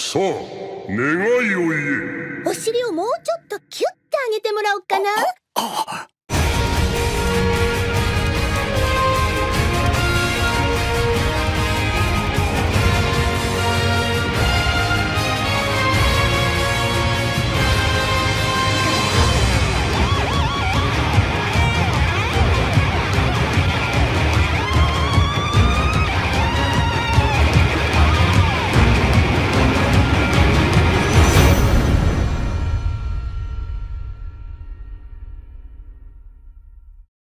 さあ、願いを言え。 お尻をもうちょっとキュッて上げてもらおうかな。